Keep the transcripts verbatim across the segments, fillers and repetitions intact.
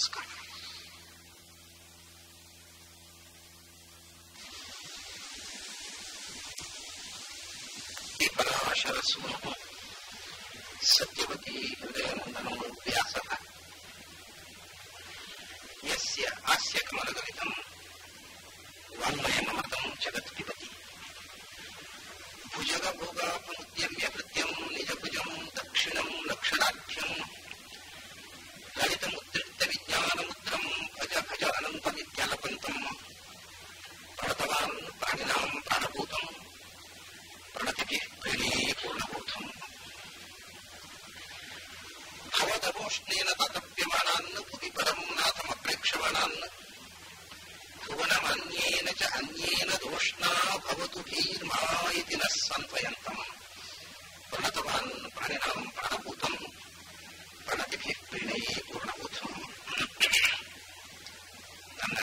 ನಮಸ್ಕಾರ. ಪರಾಶರಸೂನು ಸತ್ಯವತಿ ಹೃದಯನಂದನೋ ವ್ಯಾಸಃ ಯಸ್ಯ ಹಾಸ್ಯ ಕಮಲಗಲಿತಂ ವಾಂಗ್ಮಯಮೃತಂ ಜಗತ್ಪಿಬತಿ ಭುಜಗಭೋಗಾಪಮುದ್ಯಮ್ಯ ಕೃತ್ಯಂ ನಿಜಭುಜಂ ದಕ್ಷಿಣಂ ಲಕ್ಷಣಾಢ್ಯಂ ಲಲಿತಮುದ್ರಿಕ್ತ ವಿಜ್ಞಾನಮುದ್ರಂ ಭಜ ಭಜ ಅನಂತ ನಿತ್ಯಲಪಂತಂ ಪ್ರಣತವಾನ್ ಪ್ರಾಣಿನಾಂ ಪ್ರಾಣಭೂತಂ ಪ್ರಣತಿಭಿಃ ಪ್ರಣೀಯ ಪೂರ್ಣಭೂತಂ ಭವದವೋಷ್ಣೇನ ತತಪ್ಯಮಾನಾನ್ ಭುವಿ ಪರಂ ನಾಥಮಪ್ರೇಕ್ಷಮಾನಾನ್ ಭುವನಮನ್ಯೇನ ಚ ಅನ್ಯೇನ ದೋಷ್ಣಾ ಭವತು ಭೀರ್ಮಾ ಇತಿ ನ ಸಾಂತ್ವಯಂತಂ ಪ್ರಣತವಾನ್ ಪ್ರಾಣಿನಾಂ ಪ್ರಾಣಭೂತಂ ಪ್ರಣತಿಭಿಃ ಪ್ರಣೀಯ ಪೂರ್ಣಭೂತಂ. ನನ್ನ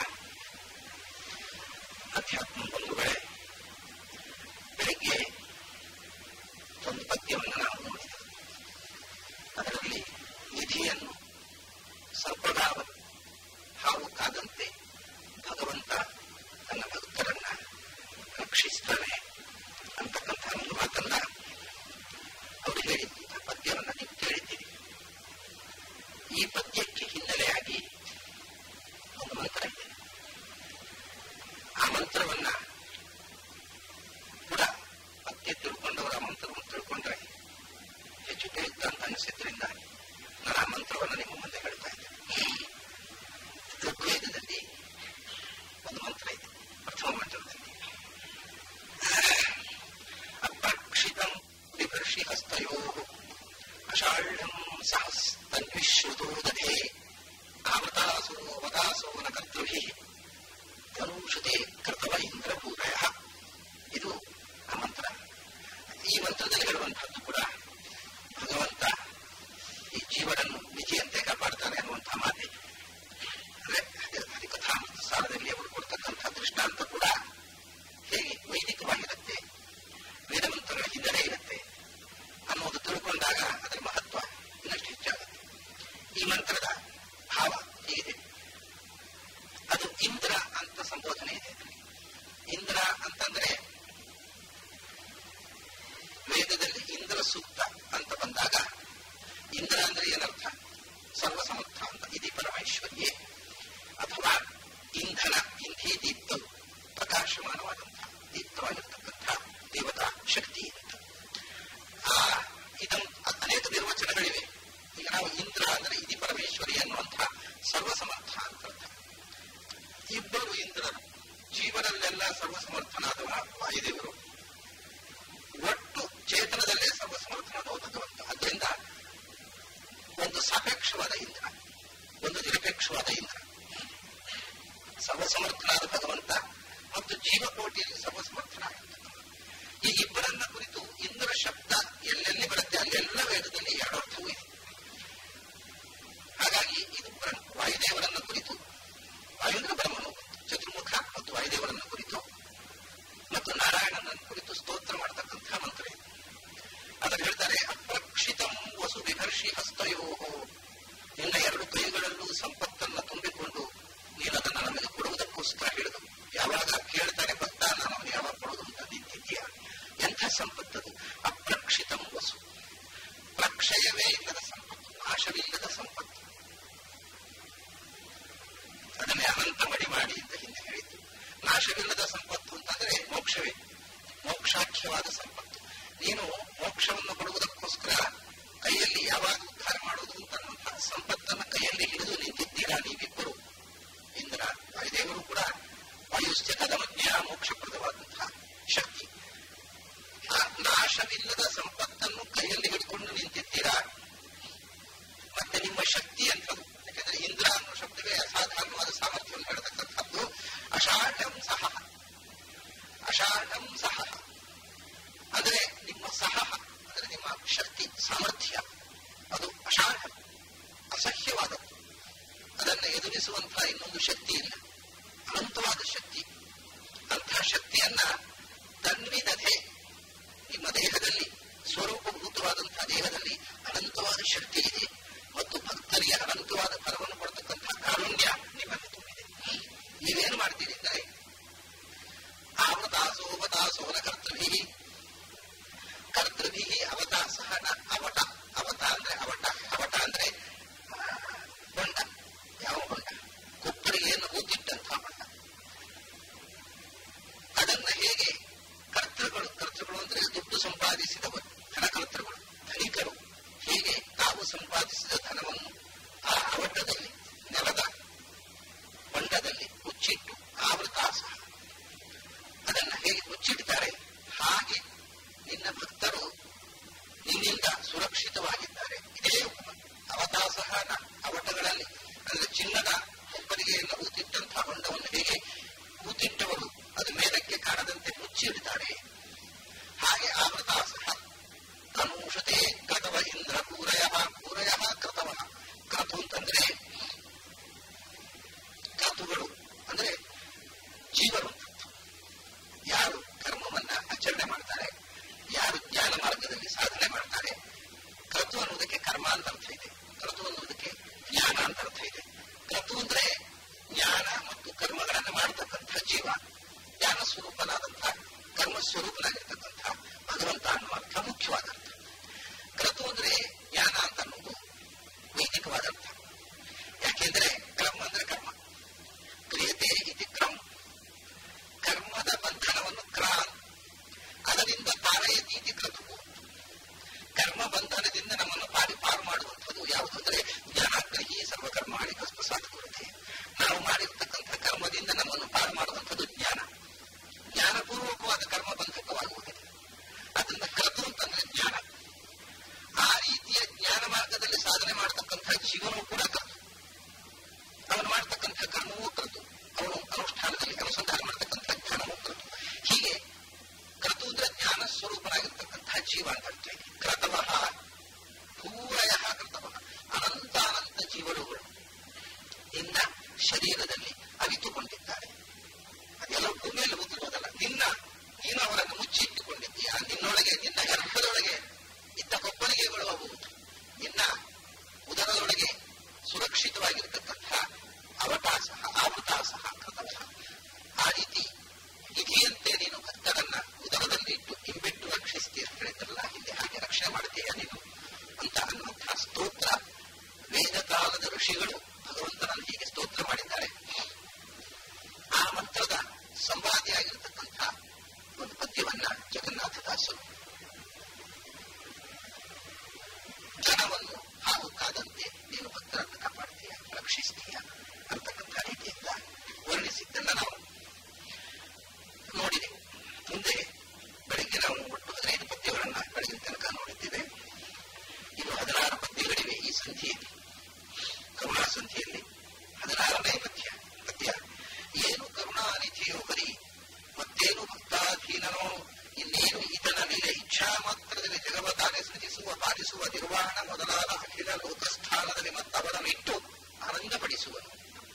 ಅಧ್ಯಾತ್ಮ ಬಂಧುಗಳೇ, ಬೆಳಿಗ್ಗೆ ಒಂದು ಪದ್ಯವನ್ನು ನಾವು ನೋಡಿದೆವು. ಅದರಲ್ಲಿ ನಿಧಿಯನ್ನು ಸರ್ಪಗಾವ ಹಾವು ಕಾದಂತೆ ಭಗವಂತ ತನ್ನ ಭಕ್ತರನ್ನ ರಕ್ಷಿಸ್ತಾನೆ ಅಂತಕ್ಕಂಥ ಒಂದು ಮಾತನ್ನ ಅವರು ಹೇಳಿದ್ದು. ಆ ಪದ್ಯವನ್ನು ನೀವು ಕೇಳಿದ್ದೀರಿ. ಈ ಪದ್ಯಕ್ಕೆ ಹಿನ್ನೆಲೆಯಾಗಿ ಒಂದು ಮಂತ್ರ ಇದೆ. ಆ ಮಂತ್ರವನ್ನ ಕೂಡ ಪದ್ಯ ತಿಳ್ಕೊಂಡವರ ಮಂತ್ರವನ್ನು ತಿಳ್ಕೊಂಡ್ರೆ ಹೆಚ್ಚು ತಿಳಿಯುತ್ತ ಅಂತ ಅನಿಸಿದ್ರಿಂದ ನಾನು ಆ ಮಂತ್ರವನ್ನು ನಿಮ್ಮ ಮುಂದೆ ಹೇಳ್ತಾ ಇದ್ದೇನೆ. ಋಗ್ವೇದದಲ್ಲಿ ಒಂದು ಮಂತ್ರ ಇದೆ, ಪ್ರಥಮ ಮಂತ್ರದಲ್ಲಿ ಅಪ್ರಕ್ಷಿತಂ ವಿಭರ್ಷಿ ಹಸ್ತಯೋ ಅಷಾಢ್ಯಂ ಸಹಸ್ತನ್ವಿಶ್ರುತೋ ದಧೇ ಆವೃತಾಸೋ ವದಾಸೋ ನ ಕರ್ತೃಭಿಃ ಧನುಷುತೆ ಕೃತವ ಇಂದ್ರಭೂರಯ. ಇದು ಆ ಮಂತ್ರ. ಈ ಮಂತ್ರದಲ್ಲಿ ಹೇಳುವಂತಹದ್ದು ಕೂಡ ಭಗವಂತ ಈ ಜೀವನನ್ನು ನಿಧಿಯಂತೆ ಕಾಪಾಡ್ತಾನೆ ಅನ್ನುವಂತಹ ಮಾತೆ. ಅಂದ್ರೆ ಹರಿಕಥಾಮೃತ ಸಾರದಲ್ಲಿ ಅವರು ಕೊಡ್ತಕ್ಕಂಥ ದೃಷ್ಟಾಂತ ಕೂಡ ಹೇಗೆ ವೈದಿಕವಾಗಿರುತ್ತೆ, ವೇದಮಂತ್ರಗಳ ಹಿನ್ನೆಲೆ ಇರುತ್ತೆ ಅನ್ನೋದು ತಿಳ್ಕೊಂಡಾಗ ಅದರ ಮಹತ್ವ ಇನ್ನಷ್ಟು ಹೆಚ್ಚಾಗುತ್ತೆ. ಈ ಮಂತ್ರದ ಭಾವ ಹೀಗಿದೆ. ಅದು ಇಂದ್ರ ಅಂತ ಸಂಬೋಧನೆ ಇದೆ. ಇಂದ್ರ ಅಂತಂದ್ರೆ ವೇದದಲ್ಲಿ ಇಂದ್ರ ಸೂಕ್ತ ಅಂತ ಬಂದಾಗ ಇಂದ್ರ ಅಂದ್ರೆ ಏನರ್ಥ? ಸರ್ವಸಮರ್ಥ ಅಂತ. ಇತಿ ಪರಮೈಶ್ವರ್ಯೇ ಅಥವಾ ಇಂಧನ, ಇಂಧಿ ದೀಪ್ತ, ಪ್ರಕಾಶಮಾನವಾದಂಥ ದೀಪ್ತವಾಗಿರ್ತಕ್ಕಂಥ ದೇವತಾ ಶಕ್ತಿ ಅಂತ. ಆ ಇದಂ ಅನೇಕ ನಿರ್ವಚನಗಳಿವೆ. ಈಗ ನಾವು ಇಂದ್ರ ಅಂದ್ರೆ ಇತಿ ಪರಮೇಶ್ವರಿ ಅನ್ನುವಂಥ ಸರ್ವಸಮರ್ಥ ಅಂತ ಅರ್ಥ. ಇಬ್ಬರು ಇಂದ್ರರು, ಜೀವನಲ್ಲೆಲ್ಲ ಸರ್ವಸಮರ್ಥನಾದವ ವಾಯುದೇವರು, ಒಟ್ಟು ಚೇತನದಲ್ಲೇ ಸರ್ವಸಮರ್ಥನಾದವ ಭಗವಂತ. ಅದರಿಂದ ಒಂದು ಸಾಪೇಕ್ಷವಾದ ಇಂದ್ರ, ಒಂದು ನಿರಪೇಕ್ಷವಾದ ಇಂದ್ರ. ಸರ್ವಸಮರ್ಥನಾದ ಭಗವಂತ ಮತ್ತು ಜೀವಕೋಟಿಯಲ್ಲಿ ಸರ್ವಸಮರ್ಥನಾಗಿರ್ತಕ್ಕಂಥ ಈ ಇಬ್ಬರನ್ನ ಕುರಿತು ಇಂದ್ರ ಶಬ್ದ ಎಲ್ಲೆಲ್ಲಿ ಬರುತ್ತೆ ಅಲ್ಲೆಲ್ಲ ವೇದದಲ್ಲಿ ಎರಡು ಅರ್ಥವೂ ಇದೆ. ಹಾಗಾಗಿ ಇದು ವಾಯುದೇವರನ್ನ ಕುರಿತು, ವಾಯುಂದ್ರ ಬ್ರಹ್ಮನು ಚತುರ್ಮುಖ ಮತ್ತು ವಾಯುದೇವರನ್ನ ಕುರಿತು ಮತ್ತು ನಾರಾಯಣನ ಕುರಿತು ಸ್ತೋತ್ರ ಮಾಡತಕ್ಕಂಥ ಮಂತ್ರ ಇದೆ. ಅದನ್ನು ಹೇಳ್ತಾರೆ, ಅಪ್ರಕ್ಷಿತಂ ವಸು ವಿಭರ್ಷಿ ಹಸ್ತಯೋ. ನಿನ್ನ ಎರಡು ಕೈಗಳಲ್ಲೂ ಸಂಪತ್ತನ್ನು ತುಂಬಿಕೊಂಡು ನೀನು ಅದನ್ನು ನಮಗೆ ಕೊಡುವುದಕ್ಕೋಸ್ಕರ ಹೇಳಿದು. ಯಾವಾಗ ಕೇಳ್ತಾನೆ ಭಕ್ತ, ನಾನು ಅವನು ಯಾವಾಗ ಕೊಡುವುದು ಅಂತ ನಿಂತಿದ್ದೀಯ. ಎಂಥ ಸಂಪತ್ತದು? ಅಪ್ರಕ್ಷಿತಂ ವಸು, ಪ್ರಕ್ಷಯವೇ ಇಲ್ಲದ ಸಂಪತ್ತು, ನಾಶವಿಲ್ಲದ ಸಂಪತ್ತು. ಅದನ್ನೇ ಅನಂತ ಮಡಿ ಮಾಡಿ ಅಂತ ಹಿಂದೆ ಹೇಳಿದ್ದು. ನಾಶವಿಲ್ಲದ ಸಂಪತ್ತು ಅಂತಂದ್ರೆ ಮೋಕ್ಷವೇ, ಮೋಕ್ಷಾಖ್ಯವಾದ ಸಂಪತ್ತು. ನೀನು ಮೋಕ್ಷವನ್ನು ಕೊಡುವುದಕ್ಕೋಸ್ಕರ ಕೈಯಲ್ಲಿ ಯಾವಾಗ ಉದ್ಧಾರ ಮಾಡುವುದು ಅಂತನ್ನುವಂತಹ ಸಂಪತ್ತನ್ನು ಕೈಯಲ್ಲಿ ಹಿಡಿದು ನಿಂತಿದ್ದೀರಾ ನೀವಿಬ್ಬರು. ಇಂದ್ರ ವಾಯುದೇವರು ಕೂಡ ವಾಯುಶ್ಚ ಕದಮಜ್ಞ ಮೋಕ್ಷಪ್ರದವಾದಂತಹ ಶಕ್ತಿ. ಆ ನಾಶವಿಲ್ಲದ ಸಂಪತ್ತನ್ನು ಕೈಯಲ್ಲಿ ಹಿಡ್ಕೊಂಡು ನಿಂತಿದ್ದೀರಾ. ಮತ್ತೆ ನಿಮ್ಮ ಶಕ್ತಿ ಅಂತದ್ದು, ಯಾಕಂದ್ರೆ ಇಂದ್ರ ಅನ್ನೋ ಶಬ್ದವೇ ಅಸಾಧಾರಣವಾದ ಸಾಮರ್ಥ್ಯವನ್ನು ಹೇಳ್ತಕ್ಕಂಥದ್ದು. ಅಷಾಢಂ ಸಹ, ಅಷಾಢಂ ಸಹ ಅಂದರೆ ನಿಮ್ಮ ಸಹ ಅಂದರೆ ನಿಮ್ಮ ಶಕ್ತಿ ಸಾಮರ್ಥ್ಯ ಅದು ಅಷಾಢ, ಅಸಹ್ಯವಾದದ್ದು. ಅದನ್ನು ಎದುರಿಸುವಂತಹ ಇನ್ನೊಂದು ಶಕ್ತಿ ಇಲ್ಲ, ಅನಂತವಾದ ಶಕ್ತಿ. ಅಂತಹ ಶಕ್ತಿಯನ್ನ ತನ್ವಿದಧೆ, ನಿಮ್ಮ ದೇಹದಲ್ಲಿ ಸ್ವರೂಪಭೂತವಾದಂತಹ ದೇಹದಲ್ಲಿ ಅನಂತವಾದ ಶಕ್ತಿ ಇದೆ ಮತ್ತು ಭಕ್ತರಿಗೆ ಅನಂತವಾದ ಫಲವನ್ನು ಕೊಡ್ತಕ್ಕಂತಹ ಚಿನ್ನದ ಹೊಪ್ಪರಿಗೆಯನ್ನು ಊತಿಟ್ಟಂತಹ ಹೊಂಡವನ್ನು ಹೇಗೆ ಊತಿಟ್ಟವರು ಅದು ಮೇಲಕ್ಕೆ ಕಾಣದಂತೆ ಮುಚ್ಚಿಡ್ತಾರೆ, ಹಾಗೆ ಆವೃತ ಸಹ ತನೂಷತೆ ಕ್ರತವ ಇಂದ್ರ ಪೂರಯ ಪೂರಯ ಕ್ರತವ. ಕ್ರತು ಅಂತಂದ್ರೆ ಕ್ರತುಗಳು ಅಂದ್ರೆ ಜೀವರು, ಯಾರು ಕರ್ಮವನ್ನ ಆಚರಣೆ ಮಾಡ್ತಾರೆ, ಯಾರು ಜ್ಞಾನ ಮಾರ್ಗದಲ್ಲಿ ಸಾಧನೆ ಮಾಡ್ತಾರೆ. ಕ್ರತು ಅನ್ನೋದಕ್ಕೆ ಕರ್ಮ ಅಂತ ಅರ್ಥ ಇದೆ, ಕ್ರತು ಅನ್ನೋದಕ್ಕೆ ಜ್ಞಾನ ಅಂತ ಅರ್ಥ ಇದೆ. ಕ್ರತು ಅಂದ್ರೆ ಜ್ಞಾನ ಮತ್ತು ಕರ್ಮಗಳನ್ನು ಮಾಡತಕ್ಕಂಥ ಜೀವ, ಜ್ಞಾನ ಸ್ವರೂಪನಾದಂಥ ಕರ್ಮ ಸ್ವರೂಪನಾಗಿರ್ತಕ್ಕಂಥ ಭಗವಂತ ಅನ್ನುವ ಅರ್ಥ ಮುಖ್ಯವಾದ ಅರ್ಥ. ಕ್ರತು ಅಂದ್ರೆ ಜ್ಞಾನ ಅಂತ ಅನ್ನೋದು ವೈದಿಕವಾದ ಅರ್ಥ. ಯಾಕೆಂದ್ರೆ ಕ್ರಮ ಅಂದ್ರೆ ಕರ್ಮ, ಕ್ರಿಯತೆ ಇತಿ ಕ್ರಮ, ಕರ್ಮದ ಬಂಧನವನ್ನು ಕ್ರಾನ್ ಅದರಿಂದ ತಾಳೆಯ ನೀತಿ ಕ್ರತು. ಕರ್ಮ ಬಂಧನದಿಂದ ನಮ್ಮನ್ನು ಪಾರಿ ಪಾರು ಮಾಡುವಂಥದ್ದು ಯಾವುದು ಅಂದರೆ ಜ್ಞಾನಾಗ್ರಹಿ ಸರ್ವಕರ್ಮಾಣಿ ಕಸ್ಪಸಾತ್ ಕೊರತೆ. ನಾವು ಮಾಡಿರ್ತಕ್ಕಂಥ ಕರ್ಮದಿಂದ ನಮ್ಮನ್ನು ಪಾರು ಮಾಡುವಂಥದ್ದು ಜ್ಞಾನ. ಜ್ಞಾನಪೂರ್ವಕವಾದ ಕರ್ಮ ಬಂಧಕವಾಗುವುದಿಲ್ಲ. ಅದರಿಂದ ಕ್ರತು ಅಂತಂದ್ರೆ ಜ್ಞಾನ. ಆ ರೀತಿಯ ಜ್ಞಾನ ಮಾರ್ಗದಲ್ಲಿ ಸಾಧನೆ ಮಾಡತಕ್ಕಂಥ ಜೀವನವೂ ಕೂಡ ಕ್ರತು. ಅವನು ಮಾಡತಕ್ಕಂಥ ಕರ್ಮವೂ ಕ್ರತು, ಅವನು ಅನುಷ್ಠಾನದಲ್ಲಿ ಅನುಸಂಧಾನ ಮಾಡತಕ್ಕಂಥ ಜ್ಞಾನವೂ ಕ್ರತು. ಹೀಗೆ ಕ್ರತು ಅಂದ್ರೆ ಜ್ಞಾನ ಸ್ವರೂಪನಾಗಿರ್ತಕ್ಕಂಥ ಜೀವ ಅಂತ ಹೇಳ್ತಾ ಇದೆ. ಕ್ರತವಃ ಪೂರಯ ಕೃತವಃ, ಅನಂತಾನಂತ ಜೀವರುಗಳು ನಿನ್ನ ಶರೀರದಲ್ಲಿ ಅವಿತುಕೊಂಡಿದ್ದಾರೆ. ಅದೆಲ್ಲ ಭೂಮಿಯಲ್ಲಿ ಉದುರುವುದಲ್ಲ, ನಿನ್ನ ನೀನು ಅವರನ್ನು ಮುಚ್ಚಿಟ್ಟುಕೊಂಡಿದ್ದೀಯ. ನಿನ್ನೊಳಗೆ ನಿನ್ನ ಗರ್ಭದೊಳಗೆ ಇದ್ದ ಕೊಪ್ಪರಿಗೆಗಳು ಅವು ನಿನ್ನ ಉದರದೊಳಗೆ ಸುರಕ್ಷಿತವಾಗಿರತಕ್ಕಂಥ ಅವಕಾಶ ಆವೃತಾಸ ಕೃತವಃ. ಆ ರೀತಿ ನಿಧಿಯಂತೆ ನೀನು ಭಕ್ತರನ್ನ ಉದರದಲ್ಲಿ ಇಟ್ಟು ಹಿಂಬಿಟ್ಟು ರಕ್ಷಿಸ್ತೀಯ ಅಂತ ಹೇಳಿದ್ರಲ್ಲ, ಹಿಂದೆ ಹಾಗೆ ರಕ್ಷಣೆ ಮಾಡ್ತೀಯ ನೀನು ಅಂತ ಅನ್ನುವಂತಹ ಸ್ತೋತ್ರ ವೇದ ಕಾಲದ ಋಷಿಗಳು ಭಗವಂತನನ್ನು ಹೀಗೆ ಸ್ತೋತ್ರ ಮಾಡಿದ್ದಾರೆ. ಆ ಮಂತ್ರದ ಸಂವಾದಿಯಾಗಿರತಕ್ಕಂಥ ಒಂದು ಪದ್ಯವನ್ನ ಜಗನ್ನಾಥದಾಸರು ಜನವನ್ನು ಹಾವು ಕಾದಂತೆ ನೀನು ಭಕ್ತರನ್ನು ಕಾಪಾಡ್ತೀಯ, ರಕ್ಷಿಸ್ತೀಯ ಅಂತಕ್ಕಂಥ ರೀತಿಯಿಂದ ವರ್ಣಿಸಿದ್ದನ್ನ ನಾವು ನೋಡಿದೆವು. ಮುಂದೆ ಬೆಳಗ್ಗೆ ನಾವು ಒಟ್ಟು ಹದಿನೈದು ಪದ್ಯಗಳನ್ನ ಬೆಳಗಿನ ತನಕ ನೋಡಿದ್ದೇವೆ. ಇನ್ನು ಹದಿನಾರು ಪದ್ಯಗಳಿವೆ ಈ ಸಂಧಿಯಲ್ಲಿ, ಕರುಣಾ ಸಂಧಿಯಲ್ಲಿ. ಹದಿನಾರನೇ ಪದ್ಯ ಪದ್ಯ ಏನು ಕರುಣಾನಿಧಿಯೋ ಹರಿ, ಮತ್ತೇನು ಭಕ್ತಾಧೀನನೋ, ಇನ್ನೇನು ಈತನ ನೆಲೆ ಇಚ್ಛಾ ಮಾತ್ರದಲ್ಲಿ ಜಗವತಾನೆ ಸೃಜಿಸುವ ಪಾಲಿಸುವ ನಿರ್ವಾಣ ಮೊದಲಾದ ಅಖಿಲ ಲೋಕಸ್ಥಾನದಲ್ಲಿ ಮತ್ತವರನ್ನಿಟ್ಟು ಆನಂದಪಡಿಸುವನು.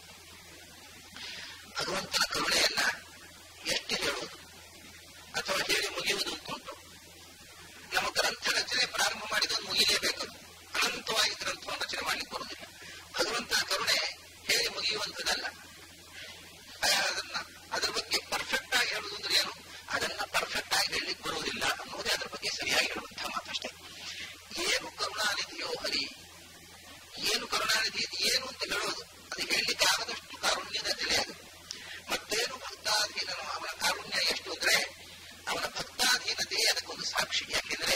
ಭಗವಂತನ ಕರುಣೆಯನ್ನ ಎಷ್ಟು ಹೇಳುವುದು ಅಥವಾ ಹೇಳಿ ಮುಗಿಯುವುದು ಉಂಟು. ನಮ್ಮ ಗ್ರಂಥ ರಚನೆ ಪ್ರಾರಂಭ ಮಾಡಿದನ್ನು ಮುಗಿಲೇಬೇಕು, ಅನಂತವಾಗಿ ಗ್ರಂಥವನ್ನು ರಚನೆ ಮಾಡಲಿಕ್ಕೆ ಬರುವುದಿಲ್ಲ. ಭಗವಂತನ ಕರುಣೆ ಹೇಳಿ ಮುಗಿಯುವಂಥದ್ದಲ್ಲ. ಅದನ್ನ ಅದರ ಬಗ್ಗೆ ಪರ್ಫೆಕ್ಟ್ ಆಗಿ ಹೇಳುವುದು ಅಂದ್ರೆ ಏನು, ಅದನ್ನ ಪರ್ಫೆಕ್ಟ್ ಆಗಿ ಹೇಳಲಿಕ್ಕೆ ಬರುವುದಿಲ್ಲ ಅನ್ನೋದೇ ಅದರ ಬಗ್ಗೆ ಸರಿಯಾಗಿ ಹೇಳುವಂತಹ ಮಾತಷ್ಟೇ. ಏನು ಕರುಣಾನಿಧಿಯೋ ಹರಿ, ಏನು ಕರುಣಾನಿಧಿ ಏನು ಅಂತ ಹೇಳೋದು, ಅದು ಹೇಳಲಿಕ್ಕೆ ಆಗದಷ್ಟು ಕಾರುಣ್ಯದ ನೆಲೆ ಅದು. ಮತ್ತೇನು ಭಕ್ತಾಧೀನನೋ, ಅವನ ಕಾರುಣ್ಯ ಎಷ್ಟು ಅಂದ್ರೆ ಅವನ ಭಕ್ತಾಧೀನತೆ ಅದಕ್ಕೊಂದು ಸಾಕ್ಷಿ. ಯಾಕೆಂದ್ರೆ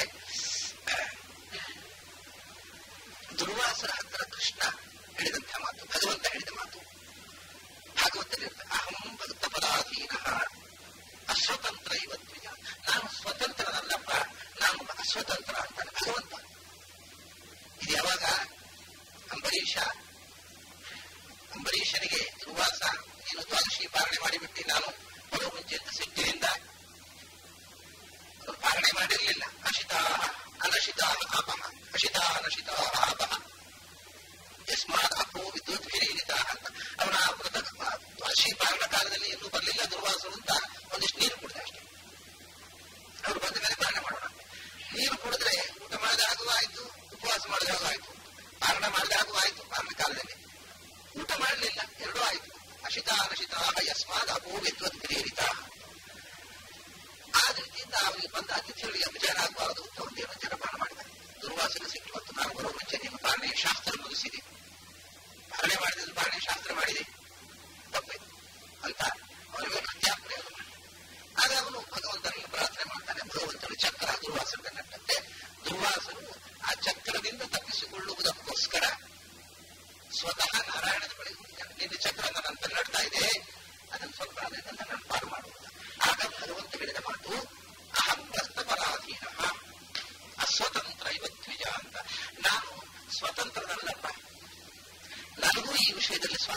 ದುರ್ವಾಸರ ಹತ್ತಿರ ಕೃಷ್ಣ ಹೇಳಿದಂಥ ಮಾತು, ಭಗವಂತ ಹೇಳಿದ ಮಾತು ಭಾಗವತದಲ್ಲಿ ಅಹಂ ಭಕ್ತ ಪದಾಧೀನ ಅಸ್ವತಂತ್ರ ಇವತ್ವಿಜ, ನಾನು ಸ್ವತಂತ್ರನಲ್ಲಪ್ಪ, ನಾನು ಅಸ್ವತಂತ್ರ ಅಂತಾನೆ ಭಗವಂತ. ಇದು ಯಾವಾಗ ಅಂಬರೀಷ ಅಂಬರೀಷನಿಗೆ ದುರ್ವಾಸ ನೀನು ದ್ವಾದಶಿ ಪಾರಣೆ ಮಾಡಿಬಿಟ್ಟು ನಾನು ಬರೋ ಮುಂಚೆ ಅಂತ ಸಿಟ್ಟಿನಿಂದ ಅವರು ಪಾರಣೆ ಮಾಡಿರಲಿಲ್ಲ. ಅಶಿತಾ ಅನಶಿತಾ ಆಪಹ ಅಶಿತಾ ಅನಶಿತಾ ಆಪಹ ಯಸ್ಮಾತ್ ಅಪೋ ವಿದ್ಯುತ್ ಅಂತ ಅವನ ದ್ವಾದಶಿ ಪಾರಣ ಕಾಲದಲ್ಲಿ ಇನ್ನೂ ಬರಲಿಲ್ಲ ದುರ್ವಾಸರು ಅಂತ ಒಂದಿಷ್ಟು ನೀರು ಕುಡಿದ ಅಷ್ಟೇ. ಅವರು ಬಂದ ಮೇಲೆ ಪಾರಣೆ ಮಾಡೋಣ. ನೀರು ಕುಡಿದ್ರೆ ಊಟ ಮಾಡಿದಾಗೂ ಆಯ್ತು, ಉಪವಾಸ ಮಾಡಿದಾಗೂ ಆಯ್ತು, ಪಾರಣ ಮಾಡಿದಾಗೂ ಆಯ್ತು. ಪಾರಣ ಕಾಲದಲ್ಲಿ ಊಟ ಮಾಡಲಿಲ್ಲ, ಎರಡೂ ಆಯ್ತು. ಅಶಿತಾ ಅನಶಿತಾ ಯಸ್ಮಾತ್ ಅಪೋ ವಿದ್ಯುತ್ ಪ್ರೇರಿತ. ಆ ರೀತಿಯಿಂದ ಅವರಿಗೆ ಬಂದ ಅತಿಥಿಗಳಿಗೆ ಅಪಚಾರ ಆಗಬಾರದು ಅಂತ ಒಂದೇನು ಜಲಪಾನ ಮಾಡಿದ್ದಾರೆ. ದುರ್ವಾಸನ ಸಿಟ್ಟು ಮತ್ತು ನಾನು ಬರೋ ಮುಂಚೆ ನೀನು ಪಾರಣೆಯ ಶಾಸ್ತ್ರ ಮುಗಿಸಿದೆ, ಪಾರಣೆ ಮಾಡಿದ್ರೆ ಪಾರಣೆ ಶಾಸ್ತ್ರ ಮಾಡಿದೆ ತಪ್ಪೆ ಅಂತ ಅವರಿಗೆ ಪ್ರತ್ಯಾಪ್ರಯೋಗ ಮಾಡಿ. ಆಗ ಅವನು ಭಗವಂತನಿಗೆ ಪ್ರಾರ್ಥನೆ ಮಾಡ್ತಾನೆ. ಭಗವಂತನ ಚಕ್ರ ದುರ್ವಾಸನ ನಟ್ಟಂತೆ ದುರ್ವಾಸನು ಆ ಚಕ್ರದಿಂದ ತಪ್ಪಿಸಿಕೊಳ್ಳುವುದಕ್ಕೋಸ್ಕರ ಸ್ವತಃ ನಾರಾಯಣದ ಬಳಿ ಹೋಗ್ತಾನೆ. ನಿನ್ನ ಚಕ್ರ ನನ್ನ ನಡ್ತಾ ಇದೆ, ಅದನ್ನು ಸ್ವಲ್ಪ ಅದನ್ನು ನಾನು ಪಾರು ಮಾಡುವುದು. ಆಗ ಭಗವಂತ ಹೇಳಿದ ಮಾತು ಅಹಂ ಭಕ್ತಪರಾಧೀನ ಅಸ್ವತಂತ್ರ ಇವತ್ವಿಜ ಅಂತ. ನಾನು ಸ್ವತಂತ್ರನಲ್ಲಪ್ಪ, ನನಗೂ ಈ ವಿಷಯದಲ್ಲಿ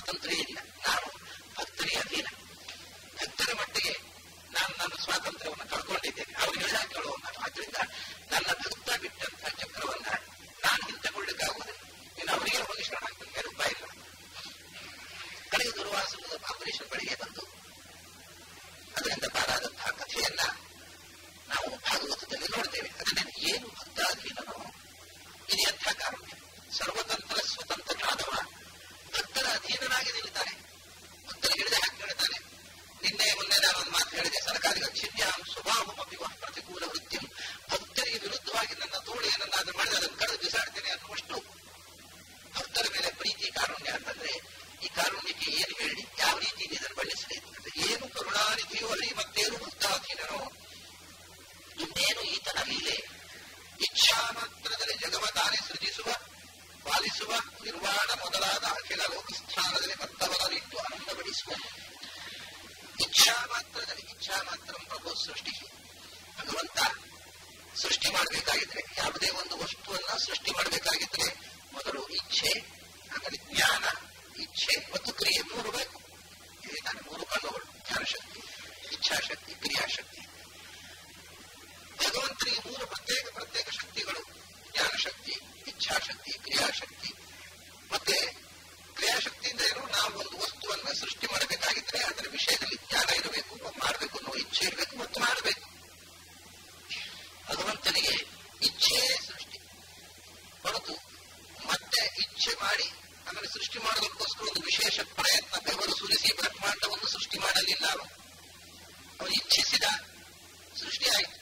ಸ್ವಾತಂತ್ರ್ಯ ಇಲ್ಲ. ನಾನು ಭಕ್ತರಿಗೆ ಅಧೀನ. ಭಕ್ತರ ಮಟ್ಟಿಗೆ ನಾನು ನನ್ನ ಸ್ವಾತಂತ್ರ್ಯವನ್ನು ಕಳ್ಕೊಂಡಿದ್ದೇನೆ. ಅವ್ರಿಗೆ ಹೇಳ ಕೇಳುವ ಆದ್ರಿಂದ ನನ್ನ ಭಕ್ತ ಬಿಟ್ಟಂತ ಚಕ್ರವನ್ನ ನಾನು ಹಿಂತಗೊಳ್ಳಿಕ್ಕಾಗುವುದಿಲ್ಲ. ಇನ್ನು ಅವರಿಗೆ ಹೋಗಿ ಶರಣಾಗ್ತದೆ, ಯಾರು ಉಪಾಯ ಇಲ್ಲ. ಕಡೆಗೆ ದುರ್ವಾಸನದ ಅಂಬರೀಷನ ಬಳಿಗೆ ಬಂದು ಅದರಿಂದ ಪಾರಾದಂತಹ ಕಥೆಯನ್ನ ನಾವು ಭಾಗವತದಲ್ಲಿ ನೋಡ್ತೇವೆ. ಅದನ್ನ ಏನು ಭಕ್ತಾಧೀನನೋ ಇದು ಎಂಥ ಕಾರುಣ್ಯ. ಸರ್ವತಂತ್ರ ಸ್ವತಂತ್ರನಾದವ ಭಕ್ತರ ಅಧೀನನಾಗಿ ನಿಲ್ತಾನೆ. ಭಕ್ತರ ಹಿಡಿದ ಹಾಕಿ ಹೇಳ್ತಾನೆ. ನಿನ್ನೆ ಮೊನ್ನೆ ನಾನು ಒಂದು ಮಾತು ಹೇಳಿದೆ, ಸರ್ಕಾರಿ ಚಿನ್ಯಾಂ ಸ್ವಭಾವಮಿ ಪ್ರತಿಕೂಲ ವೃತ್ತಿಂ. ಭಕ್ತರಿಗೆ ವಿರುದ್ಧವಾಗಿ ನನ್ನ ತೋಳಿಯನ್ನಾದ್ರೂ ಮಾಡಿದ ಅದನ್ನು ಕಳೆದು ಬಿಸಾಡ್ತೇನೆ ಅನ್ನುವಷ್ಟು ಭಕ್ತರ ಮೇಲೆ ಪ್ರೀತಿ ಕಾರುಣ್ಯ ಅಂತಂದ್ರೆ ಈ ಕಾರುಣ್ಯಕ್ಕೆ ಏನು ಹೇಳಿ ಯಾವ ರೀತಿ ಇದನ್ನು ಬಣ್ಣಿಸಲಿ ಅಂತಂದ್ರೆ ಏನು ಕರುಣಾನಿಧಿಯೋ ಅಲ್ಲಿ ಮತ್ತೇನು ಭಕ್ತಾಧೀನನೋ ಇನ್ನೇನು ಈತನ ಲೀಲೆ. ಇಚ್ಛಾ ಮಾತ್ರದಲ್ಲಿ ಜಗವ ತಾನೇ ಸೃಜಿಸುವ ಪಾಲಿಸುವ ನಿರ್ವಾಣ ಮೊದಲಾದ ಅಖಿಲ ಲೋಕಸ್ಥಾನದಲ್ಲಿ ಮತ್ತವರಲ್ಲಿಟ್ಟು ಆನಂದಪಡಿಸುವ. ಇಚ್ಛಾ ಮಾತ್ರದಲ್ಲಿ ಇಚ್ಛಾ ಮಾತ್ರ ಪ್ರಭು ಸೃಷ್ಟಿ. ಭಗವಂತ ಸೃಷ್ಟಿ ಮಾಡಬೇಕಾಗಿದ್ರೆ ಯಾವುದೇ ಒಂದು ವಸ್ತುವನ್ನ ಸೃಷ್ಟಿ ಮಾಡಬೇಕಾಗಿದ್ರೆ ಮೊದಲು ಇಚ್ಛೆ, ಆಮೇಲೆ ಜ್ಞಾನ, ಇಚ್ಛೆ ಮತ್ತು ಕ್ರಿಯೆ ಮೂರು ಬೇಕು. ಇಲ್ಲಿ ನಾನು ಮೂರು ಕಣ್ಣುಗಳು, ಜ್ಞಾನಶಕ್ತಿ, ಇಚ್ಛಾಶಕ್ತಿ, ಕ್ರಿಯಾಶಕ್ತಿ. ಭಗವಂತನಿಗೆ ಮೂರು ಪ್ರತ್ಯೇಕ ಪ್ರತ್ಯೇಕ ಶಕ್ತಿಗಳು, ಜ್ಞಾನಶಕ್ತಿ, ಇಚ್ಛಾಶಕ್ತಿ, ಕ್ರಿಯಾಶಕ್ತಿ. ಮತ್ತೆ ಕ್ರಿಯಾಶಕ್ತಿಯಿಂದ ಏನು, ನಾವು ಒಂದು ವಸ್ತುವನ್ನ ಸೃಷ್ಟಿ ಮಾಡಬೇಕಾಗಿದ್ರೆ ಅದರ ವಿಷಯದಲ್ಲಿ ಜ್ಞಾನ ಇರಬೇಕು, ಮಾಡಬೇಕು ಅನ್ನೋ ಇಚ್ಛೆ ಇರಬೇಕು ಮತ್ತು ಮಾಡಬೇಕು. ಭಗವಂತನಿಗೆ ಇಚ್ಛೆಯೇ ಸೃಷ್ಟಿ ಹೊರತು ಮತ್ತೆ ಇಚ್ಛೆ ಮಾಡಿ ಆಮೇಲೆ ಸೃಷ್ಟಿ ಮಾಡೋದಕ್ಕೋಸ್ಕರ ಒಂದು ವಿಶೇಷ ಪ್ರಯತ್ನ ಬೆವರು ಸುರಿಸಿ ಬ್ರಹ್ಮಾಂಡವನ್ನು ಸೃಷ್ಟಿ ಮಾಡಲಿಲ್ಲ. ಅವನು ಅವನು ಇಚ್ಛಿಸಿದ, ಸೃಷ್ಟಿ ಆಯಿತು.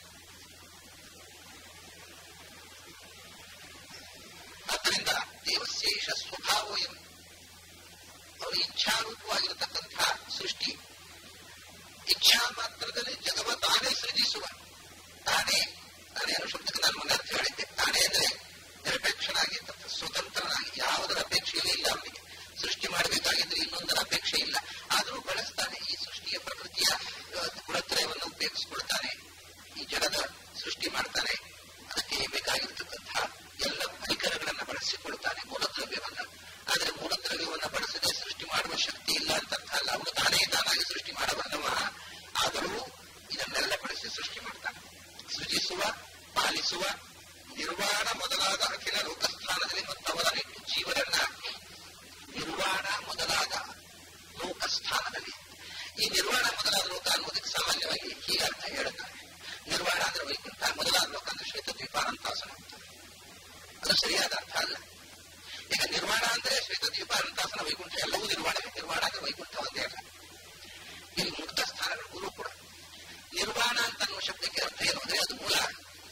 ಆದ್ದರಿಂದ ದೇವಶೇಷ ಸ್ವಭಾವ ಏನು, ಅವರ ಇಚ್ಛಾರೂಪವಾಗಿರತಕ್ಕಂತಹ ಸೃಷ್ಟಿ. ಇಚ್ಛಾ ಮಾತ್ರದಲ್ಲಿ ಜಗವ ತಾನೇ ಸೃಜಿಸುವ. ತಾನೇ ತಾನೇ ಅನ್ನೋ ಶಬ್ದಕ್ಕೆ ನಾನು ಮೊನ್ನೆ ಅರ್ಥ ಹೇಳಿದ್ದೆ. ತಾನೇ ಅಂದ್ರೆ ನಿರಪೇಕ್ಷನಾಗಿ ಸ್ವತಂತ್ರನಾಗಿ ಯಾವುದರ ಅಪೇಕ್ಷೆಯೇ ಇಲ್ಲ. ಅವನಿಗೆ ಸೃಷ್ಟಿ ಮಾಡಬೇಕಾಗಿದ್ರೆ ಇನ್ನೊಂದರ ಅಪೇಕ್ಷೆ ಇಲ್ಲ. ಆದರೂ ಬಳಸ್ತಾನೆ. ಈ ಸೃಷ್ಟಿಯ ಪ್ರಕೃತಿಯ ಗುಣತ್ರಯವನ್ನು ಉಪಯೋಗಿಸಿಕೊಳ್ತಾನೆ. ಈ ಜಗದ ಸೃಷ್ಟಿ ಮಾಡ್ತಾನೆ. ಅದಕ್ಕೆ ಬೇಕಾಗಿರ್ತಕ್ಕಂತಹ ಎಲ್ಲ ಪರಿಕರಗಳನ್ನ ಬಳಸಿಕೊಳ್ತಾನೆ, ಮೂಲದ್ರವ್ಯವನ್ನ. ಆದರೆ ಮೂಲದ್ರವ್ಯವನ್ನ ಬಳಸದೆ ಸೃಷ್ಟಿ ಮಾಡುವ ಶಕ್ತಿ ಇಲ್ಲ ಅಂತ ಅರ್ಥ ಅಲ್ಲ. ಅವನು ತಾನೇ ತಾನಾಗಿ ಸೃಷ್ಟಿ ಮಾಡಬಲ್ಲವ. ಆದರೂ ಇದನ್ನೆಲ್ಲ ಬಳಸಿ ಸೃಷ್ಟಿ ಮಾಡ್ತಾನೆ. ಸೃಜಿಸುವ, ಪಾಲಿಸುವ, ನಿರ್ವಾಣ ಮೊದಲಾದ ಅಖಿಲ ಲೋಕಸ್ಥಾನದಲ್ಲಿ ಮತ್ತವರನ್ನಿಟ್ಟು ಜೀವನನ್ನ ನಿರ್ವಾಣ ಮೊದಲಾದ ಲೋಕಸ್ಥಾನದಲ್ಲಿ. ಈ ನಿರ್ವಾಣ ಮೊದಲಾದ ಲೋಕ ಅನ್ನೋದಕ್ಕೆ ಸಾಮಾನ್ಯವಾಗಿ ಹೀಗೆ ಅರ್ಥ ಹೇಳುತ್ತಾರೆ. ನಿರ್ವಾಣ ಅಂದ್ರೆ ವೈಕುಂಠ, ಮೊದಲಾದ ಲೋಕ ಅಂದ್ರೆ ಶ್ವೇತದ್ವೀಪಾನಂತಾಸನ ಅಂತ. ಅದು ಸರಿಯಾದ ಅರ್ಥ ಅಲ್ಲ. ಈಗ ನಿರ್ವಾಣ ಅಂದ್ರೆ ಶ್ವೇತದ್ವೀಪಾನಂತಾಸನ, ವೈಕುಂಠ ಎಲ್ಲವೂ ನಿರ್ವಾಣವೇ. ನಿರ್ವಾಣ ಅಂದ್ರೆ ವೈಕುಂಠ ಒಂದೇ ಅಲ್ಲ. ಇಲ್ಲಿ ಮುಕ್ತ ಸ್ಥಾನಗಳು ಕೂಡ ನಿರ್ವಾಣ ಅಂತ ಅನ್ನುವ ಶಬ್ದಕ್ಕೆ ಅರ್ಥ ಏನು ಅಂದ್ರೆ ಅದು ಮೂಲ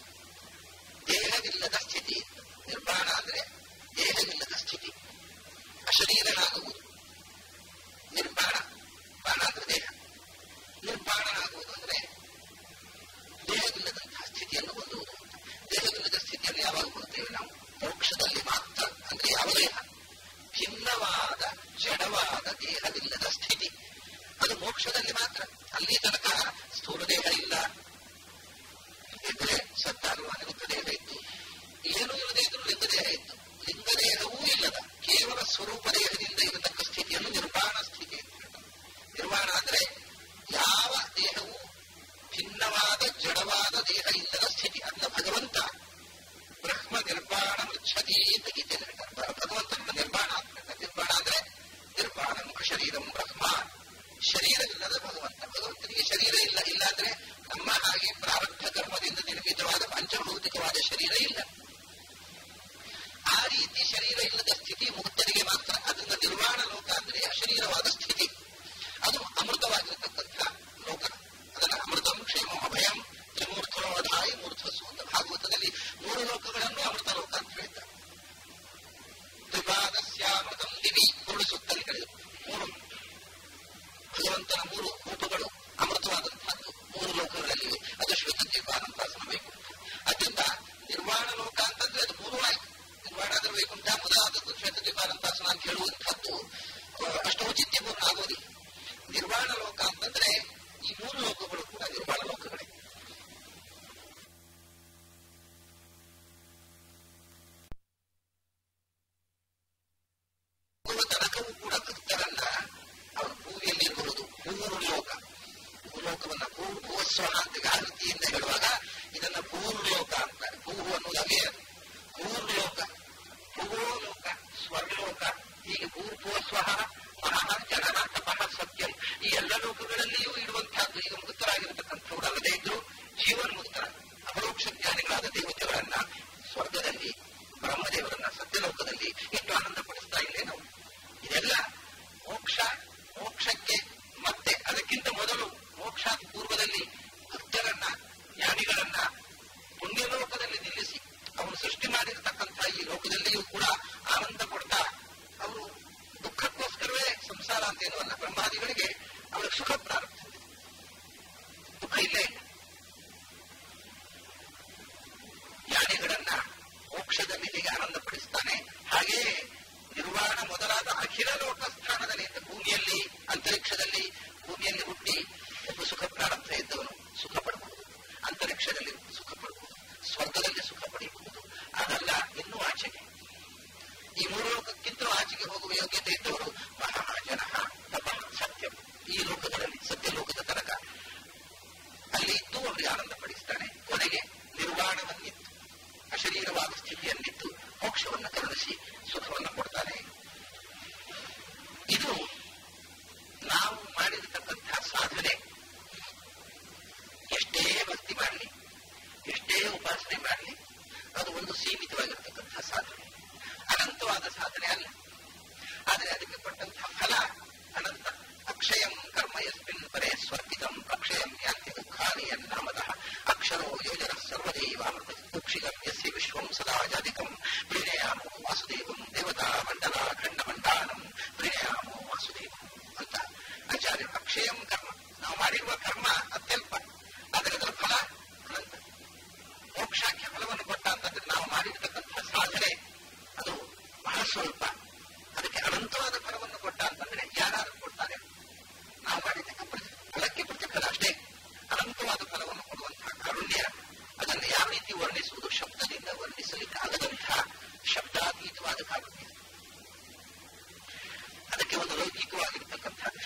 ದೇಹವಿಲ್ಲದ ಸ್ಥಿತಿ. ನಿರ್ವಾಣ ಅಂದ್ರೆ ದೇಹವಿಲ್ಲದ ಸ್ಥಿತಿ, ಅಶರೀರನಾಗುವುದು. ನಿರ್ವಾಣ, ಬಾಣ ಅಂದ್ರೆ ದೇಹ. ನಿರ್ವಾಣನಾಗುವುದು ಅಂದ್ರೆ ದೇಹವಿಲ್ಲದಂತಹ ಸ್ಥಿತಿಯನ್ನು ಹೊಂದುವುದು. ದೇಹವಿಲ್ಲದ ಸ್ಥಿತಿಯನ್ನು ಯಾವಾಗ ಹೊಂದುತ್ತೇವೆ ನಾವು? ಮೋಕ್ಷದಲ್ಲಿ ಮಾತ್ರ. ಅಂದ್ರೆ ಯಾವ ದೇಹ? ಭಿನ್ನವಾದ ಜಡವಾದ ದೇಹವಿಲ್ಲದ ಸ್ಥಿತಿ. ಅದು ಮೋಕ್ಷದಲ್ಲಿ ಮಾತ್ರ. ಅಲ್ಲಿ ತನಕ ಸ್ಥೂಲ ದೇಹ ಇಲ್ಲ, ಇದ್ರೆ ಸತ್ತಾಗುವ ನಿರುತ್ತ ದೇಹ ಇತ್ತು. ಏನೂ ಇಲ್ಲದೆ ಇದ್ರು ಲಿಂಗ ದೇಹ ಇತ್ತು. ಲಿಂಗ ದೇಹವೂ ಇಲ್ಲದ ಕೇವಲ ಸ್ವರೂಪ ದೇಹದಿಂದ ಇರತಕ್ಕ ಸ್ಥಿತಿಯನ್ನು ನಿರ್ವಾಣ ಸ್ಥಿತಿ ಅಂತ ಹೇಳ್ತಾರೆ. ನಿರ್ವಾಣ ಅಂದ್ರೆ ಯಾವ ದೇಹವು ಭಿನ್ನವಾದ ಜಡವಾದ ದೇಹ ಇಲ್ಲದ ಸ್ಥಿತಿ. ಅದನ್ನ ಭಗವಂತ ಬ್ರಹ್ಮ ನಿರ್ವಾಣ ಮೃಚ್ಛತಿ ಅಂತ ಗೀತೆಯಲ್ಲಿ ಹೇಳ್ತಾರೆ. ಭಗವಂತನ ನಿರ್ವಾಣ ಅಂತ ಹೇಳ್ತಾರೆ. ನಿರ್ವಾಣ ಅಂದ್ರೆ ನಿರ್ವಾಣಂ ಅಶರೀರಂ ಬ್ರಹ್ಮ. ಶರೀರವಿಲ್ಲದ ಭಗವಂತ. ಭಗವಂತನಿಗೆ ಶರೀರ ಇಲ್ಲ. ಇಲ್ಲ ಅಂದ್ರೆ ನಮ್ಮ ಹಾಗೆ ಪ್ರಾರಬ್ಧ ಕರ್ಮದಿಂದ ನಿರ್ಮಿತವಾದ ಪಂಚಭೌತಿಕವಾದ ಶರೀರ ಇಲ್ಲ. ಆ ರೀತಿ ಶರೀರ ಇಲ್ಲದ ಸ್ಥಿತಿ ಮುಕ್ತರಿಗೆ ಮಾತ್ರ. ಅದರಿಂದ ನಿರ್ವಾಣ ಲೋಕ ಅಂದ್ರೆ ಅಶರೀರವಾದ ಸ್ಥಿತಿ. ಅದು ಅಮೃತವಾಗಿರತಕ್ಕಂಥ ಲೋಕ. ಅದನ್ನ ಅಮೃತಂ ಕ್ಷೇಮಂ ಅಭಯಂ ತ್ರಿಮೂರ್ತೋಧಾಯಿ ಮೂರ್ಧಸ್ಸು ಅಂತ ಭಾಗವತದಲ್ಲಿ ಮೂರು ಲೋಕಗಳನ್ನು ಅಮೃತ ಲೋಕ ಅಂತ ಹೇಳ್ತಾರೆ. ತ್ರಿಪಾದಸ್ಯಾಮೃತಂ ದಿವಿ ಮೂರು ಸುತ್ತಲ್ಲಿ ಕಳೆದು ಮೂರು ಭಗವಂತನ ಮೂರು ರೂಪಗಳು ಅಮೃತವಾದಂತಹದ್ದು ಮೂರು ಲೋಕಗಳಲ್ಲಿವೆ. ಅದು ಶ್ವೇತದ್ವೀಪಾನಂತಾಸನ ವೈಕುಂಠ. ಅದರಿಂದ ನಿರ್ವಾಣ ಲೋಕ ಅಂತಂದ್ರೆ ಅದು ಮೂರು ಆಯ್ತು. ನಿರ್ವಾಣ ಅಂದ್ರೆ ವೈಕುಂಠ, ಮೊದಲಾದದ್ದು ಶ್ವೇತದ್ವೀಪಾನಂತಾಸನ ಅಂತ ಹೇಳುವಂತಹದ್ದು ಅಷ್ಟು ಔಚಿತ್ಯಪೂರ್ಣ ಆಗೋದಿಲ್ಲ. ನಿರ್ವಾಣ ಲೋಕ ಅಂತಂದ್ರೆ ಈ ಮೂರು ಲೋಕಗಳು ಕೂಡ ನಿರ್ವಾಣ ಲೋಕಗಳೇ. ತನಕವೂ ಕೂಡ ಭಕ್ತರನ್ನ ಅದಕ್ಕೆ ಒಂದು ಲೌಕಿಕವಾಗಿರ್ತಕ್ಕಂಥ